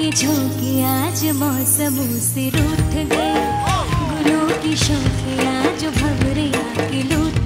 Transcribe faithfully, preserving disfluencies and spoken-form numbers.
के झोंके आज मौसमों से रूठ गए, गुलों की शौके आज भंवरे आके लूट